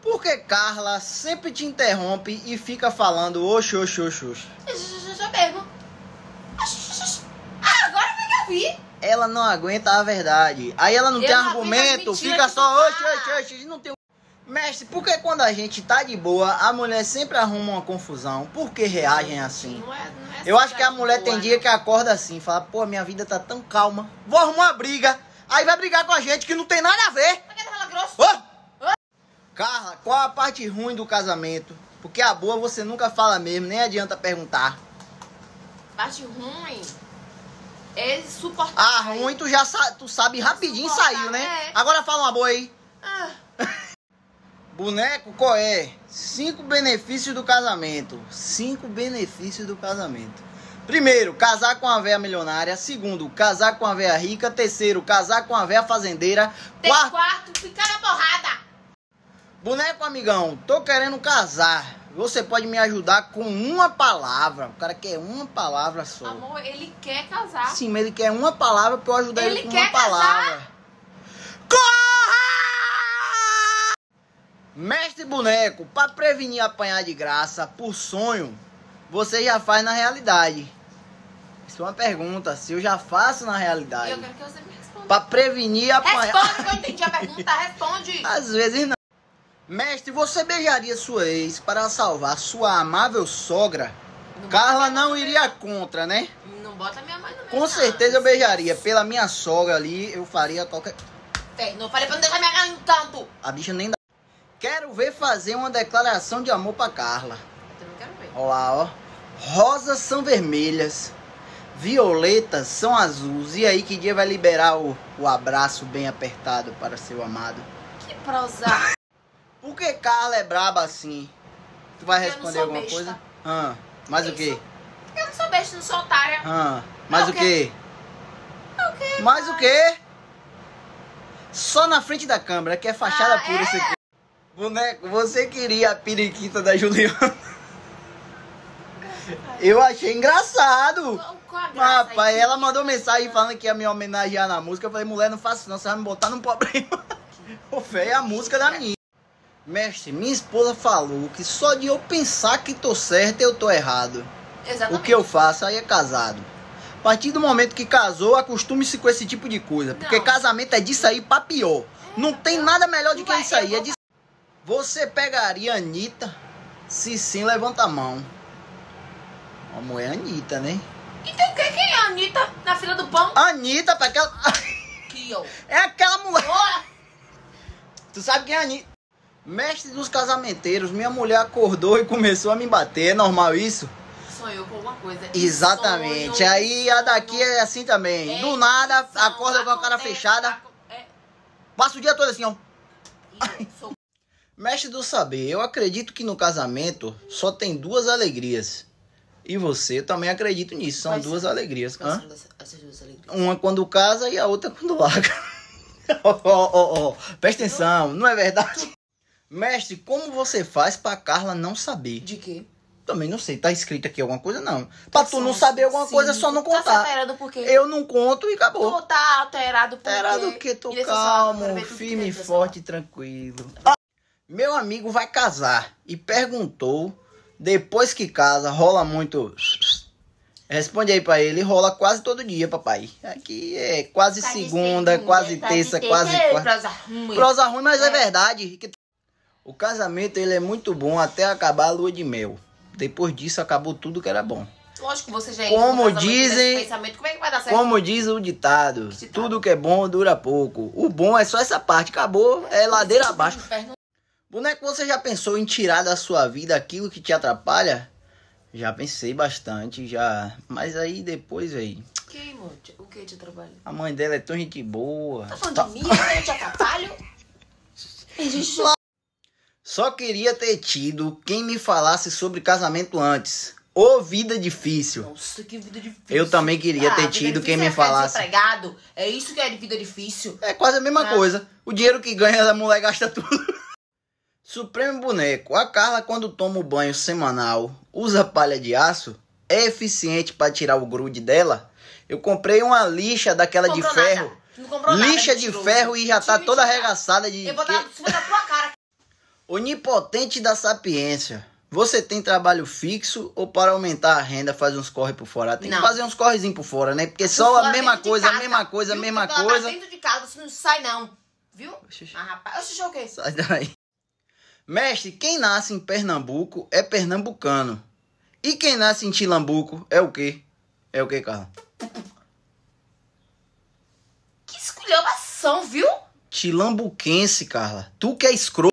Por que Carla sempre te interrompe e fica falando oxi, oxi, oxi, oxi? Já mesmo. Agora foi que eu vi. Ela não aguenta a verdade. Aí ela não tem argumento, fica só oxi, oxi, oxi. Não tem... Mestre, por que quando a gente tá de boa, a mulher sempre arruma uma confusão? Por que reagem assim? Não é Eu acho que a mulher boa, tem dia que acorda assim, fala, pô, minha vida tá tão calma, vou arrumar uma briga. Aí vai brigar com a gente que não tem nada a ver. Por que tu fala grosso? Ô! Carla, qual a parte ruim do casamento? Porque a boa você nunca fala mesmo, nem adianta perguntar. Parte ruim é suportar. Ah, ruim tu sabe rapidinho saiu, né? É. Agora fala uma boa aí. Ah, Boneco, qual é? 5 benefícios do casamento. 5 benefícios do casamento. Primeiro, casar com a véia milionária. Segundo, casar com a véia rica. Terceiro, casar com a véia fazendeira. quarto, ficar na porrada. Boneco, amigão, tô querendo casar. Você pode me ajudar com uma palavra. O cara quer uma palavra só. Amor, ele quer casar. Sim, mas ele quer uma palavra pra eu ajudar ele com uma quer palavra. casar? Corra! Mestre Boneco, pra prevenir apanhar de graça por sonho, você já faz na realidade? Isso é uma pergunta, se eu já faço na realidade. Eu quero que você me responda. Pra prevenir apanhar... Responde, que eu entendi a pergunta, responde. Às vezes não. Mestre, você beijaria sua ex para salvar sua amável sogra? Não Carla não iria contra, né? Não bota minha mãe no meio. Com certeza eu beijaria. Pela minha sogra ali, eu faria qualquer... Não falei pra não deixar minha cara no tanto. A bicha nem dá. Quero ver fazer uma declaração de amor pra Carla. Eu não quero ver. Olha lá, ó. Rosas são vermelhas, violetas são azuis. E aí, que dia vai liberar o abraço bem apertado para seu amado? Que prosa. Por que Carla é braba assim? Tu vai Porque eu responder não sou alguma besta. coisa? Mais o quê? Eu não sou besta, não sou otária. Mais É o o quê? É o quê? Mais o quê? Só na frente da câmera, que é fachada pura isso aqui. Boneco, você queria a periquita da Juliana? Eu achei engraçado. Qual a graça Rapaz, aí? ela mandou mensagem falando que ia me homenagear na música. Eu falei, mulher, não faça isso não, você vai me botar num problema. Ô, véi, é a música da menina. Mestre, minha esposa falou que só de eu pensar que tô certo, eu tô errado. Exatamente. O que eu faço aí é casado. A partir do momento que casou, acostume-se com esse tipo de coisa. Porque Não. casamento é disso aí pra pior. Não tem nada melhor do que Vai, isso aí. eu É disso... Você pegaria a Anitta? Se sim, levanta a mão. A mulher é Anitta, né? Então quem é a Anitta na fila do pão? Anitta, pra aquela... Que eu. É aquela mulher. Ora! Tu sabe quem é a Anitta? Mestre dos casamenteiros, minha mulher acordou e começou a me bater. É normal isso? Sonhou com alguma coisa. Exatamente. Sonho, Aí a daqui é assim também. Do nada, acorda com a cara fechada. Passa o dia todo assim, ó. Mestre do saber, eu acredito que no casamento só tem 2 alegrias. E você também acredita nisso. São 2 alegrias. Hã? Essas 2 alegrias. Uma quando casa e a outra quando larga. Ó. Presta atenção, não é verdade? Mestre, como você faz pra Carla não saber? De quê? Também não sei, tá escrito aqui alguma coisa? Não. Pra tu não saber alguma coisa, é só não Tá se contar. alterando por quê? Eu não conto e acabou. Tu tá alterado por quê? Alterado o quê? Tô Direção salada, quero calmo, ver tudo firme, que tem, forte e tranquilo. Meu amigo vai casar e perguntou, depois que casa, rola muito... Responde aí pra ele, rola quase todo dia, papai. Aqui é quase Tá de segunda, quase tá de terça, terça. quase Ei, quarta. prosa ruim. Prosa ruim, mas é verdade. O casamento, ele é muito bom até acabar a lua de mel. Depois disso, acabou tudo que era bom. Lógico que você já Como dizem, pensamento, como é que vai dar certo? como diz o ditado, tudo que é bom dura pouco. O bom é só essa parte, acabou, é ladeira abaixo. Boneco, você já pensou em tirar da sua vida aquilo que te atrapalha? Já pensei bastante, já. Mas aí depois, aí. Que, amor? O que te atrapalha? A mãe dela é tão gente boa. Tá falando de mim? Eu te atrapalho? Existe... Só queria ter tido quem me falasse sobre casamento antes. Ô, vida difícil. Nossa, que vida difícil. Eu também queria ter tido quem me falasse. Desempregado. É isso que é de vida difícil. É quase a mesma coisa. O dinheiro que ganha, a mulher gasta tudo. Supremo Boneco. A Carla, quando toma o banho semanal, usa palha de aço? É eficiente para tirar o grude dela? Eu comprei uma lixa daquela de ferro. Nada. Não comprou nada, Lixa de mentiroso. ferro e já tá toda Mentira. arregaçada de... Eu vou dar em cima da tua cara. Onipotente da sapiência. Você tem trabalho fixo ou para aumentar a renda faz uns corre por fora? Tem que fazer uns correzinhos por fora, né? Porque só a mesma coisa, a mesma coisa, a mesma coisa. Dentro de casa, você não sai não, viu? Oxi. Ah, rapaz, eu o quê? Sai daí. Mestre, quem nasce em Pernambuco é pernambucano. E quem nasce em Tilambuco é o quê? É o quê, Carla? Que esculhambação, viu? Tilambuquense, Carla. Tu que é escroto.